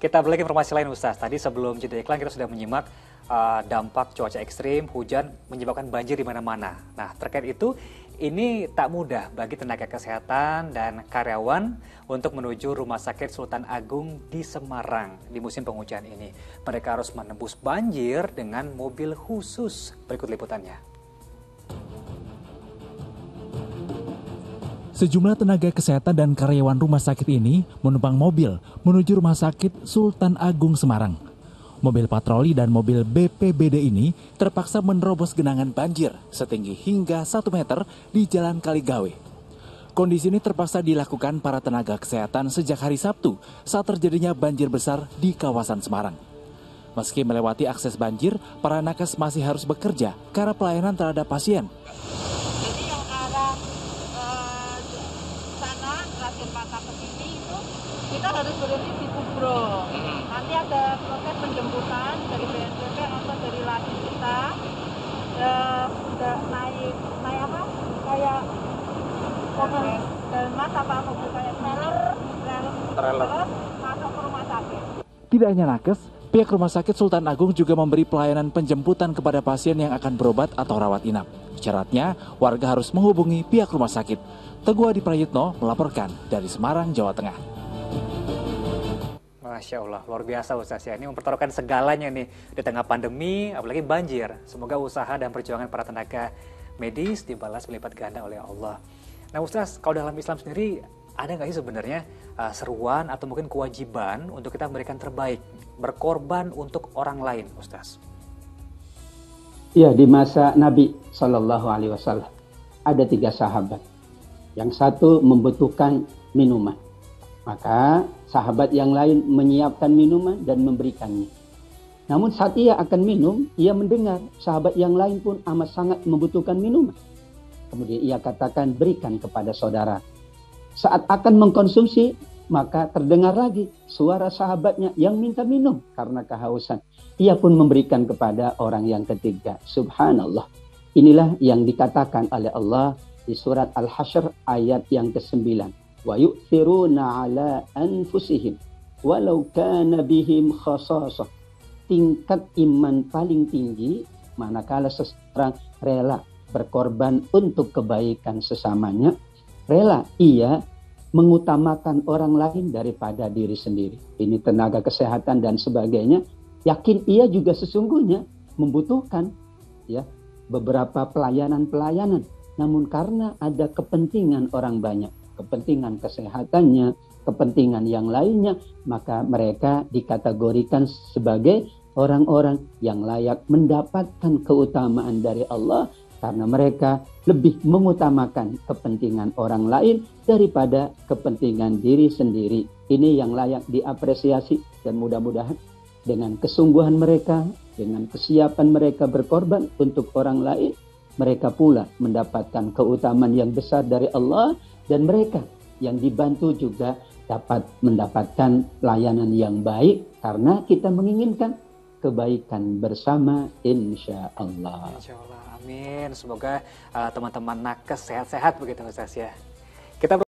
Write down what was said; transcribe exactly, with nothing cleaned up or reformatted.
Kita beralih ke informasi lain Ustaz. Tadi sebelum jeda iklan kita sudah menyimak uh, dampak cuaca ekstrim, hujan menyebabkan banjir di mana-mana. Nah, terkait itu ini tak mudah bagi tenaga kesehatan dan karyawan untuk menuju Rumah Sakit Sultan Agung di Semarang di musim penghujan ini. Mereka harus menembus banjir dengan mobil khusus. Berikut liputannya. Sejumlah tenaga kesehatan dan karyawan rumah sakit ini menumpang mobil menuju Rumah Sakit Sultan Agung Semarang. Mobil patroli dan mobil B P B D ini terpaksa menerobos genangan banjir setinggi hingga satu meter di Jalan Kaligawe. Kondisi ini terpaksa dilakukan para tenaga kesehatan sejak hari Sabtu saat terjadinya banjir besar di kawasan Semarang. Meski melewati akses banjir, para nakes masih harus bekerja karena pelayanan terhadap pasien. Mata ke sini itu kita harus berhenti di Kubro. Nanti ada proses penjemputan dari B N P B atau dari lagi kita uh, udah naik naik apa kayak mobil mas apa mobil kayak trailer trailer masuk ke rumah sakit. Tidak hanya nakes, pihak Rumah Sakit Sultan Agung juga memberi pelayanan penjemputan kepada pasien yang akan berobat atau rawat inap. Syaratnya, warga harus menghubungi pihak rumah sakit. Teguh Adi Prayitno melaporkan dari Semarang, Jawa Tengah. Masya Allah, luar biasa Ustaz ya. Ini mempertaruhkan segalanya nih di tengah pandemi, apalagi banjir. Semoga usaha dan perjuangan para tenaga medis dibalas melipat ganda oleh Allah. Nah Ustaz, kalau dalam Islam sendiri, ada nggak sih sebenarnya uh, seruan atau mungkin kewajiban untuk kita memberikan terbaik, berkorban untuk orang lain Ustaz? Ya, di masa Nabi Shallallahu Alaihi Wasallam ada tiga sahabat. Yang satu membutuhkan minuman. Maka sahabat yang lain menyiapkan minuman dan memberikannya. Namun saat ia akan minum, ia mendengar sahabat yang lain pun amat sangat membutuhkan minuman. Kemudian ia katakan berikan kepada saudara. Saat akan mengkonsumsi, maka terdengar lagi suara sahabatnya yang minta minum karena kehausan. Ia pun memberikan kepada orang yang ketiga. Subhanallah. Inilah yang dikatakan oleh Allah di surat Al-Hasyr ayat yang kesembilan. Wa yu'thiruna ala anfusihim walau kana bihim khasasah. Tingkat iman paling tinggi manakala seseorang rela berkorban untuk kebaikan sesamanya, rela ia mengutamakan orang lain daripada diri sendiri. Ini tenaga kesehatan dan sebagainya. Yakin ia juga sesungguhnya membutuhkan ya beberapa pelayanan-pelayanan. Namun karena ada kepentingan orang banyak, kepentingan kesehatannya, kepentingan yang lainnya, maka mereka dikategorikan sebagai orang-orang yang layak mendapatkan keutamaan dari Allah karena mereka lebih mengutamakan kepentingan orang lain daripada kepentingan diri sendiri. Ini yang layak diapresiasi dan mudah-mudahan dengan kesungguhan mereka, dengan kesiapan mereka berkorban untuk orang lain, mereka pula mendapatkan keutamaan yang besar dari Allah dan mereka yang dibantu juga dapat mendapatkan layanan yang baik karena kita menginginkan kebaikan bersama insya Allah. Insya Allah, amin. Semoga uh, teman-teman nakes sehat-sehat begitu Ustaz ya. Kita